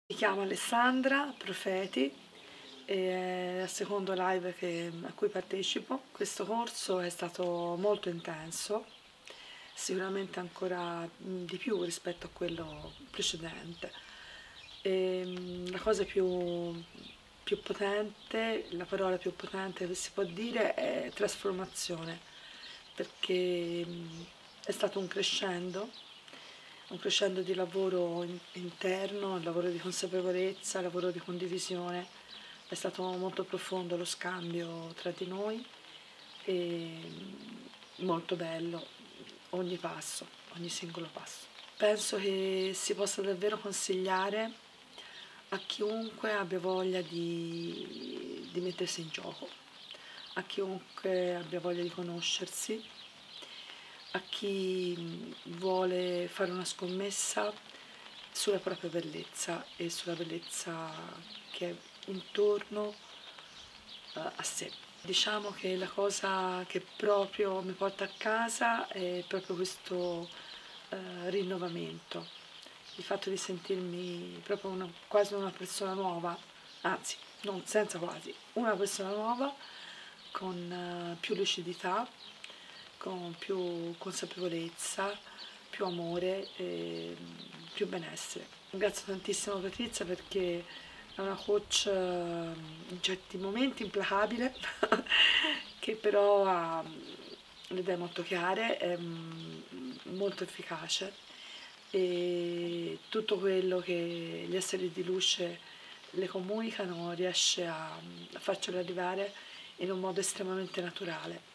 Mi chiamo Alessandra Profeti e è il secondo live a cui partecipo. Questo corso è stato molto intenso, sicuramente ancora di più rispetto a quello precedente. La cosa più potente, la parola più potente che si può dire è trasformazione, perché è stato un crescendo di lavoro interno, un lavoro di consapevolezza, lavoro di condivisione. È stato molto profondo lo scambio tra di noi e molto bello ogni passo, ogni singolo passo. Penso che si possa davvero consigliare a chiunque abbia voglia di mettersi in gioco, a chiunque abbia voglia di conoscersi, a chi vuole fare una scommessa sulla propria bellezza e sulla bellezza che è intorno a sé. Diciamo che la cosa che proprio mi porta a casa è proprio questo rinnovamento, il fatto di sentirmi proprio quasi una persona nuova, anzi, non senza quasi, una persona nuova con più lucidità, con più consapevolezza, più amore e più benessere. Ringrazio tantissimo Patrizia perché è una coach in certi momenti implacabile, che però ha le idee molto chiare, è molto efficace e tutto quello che gli esseri di luce le comunicano riesce a farcelo arrivare in un modo estremamente naturale.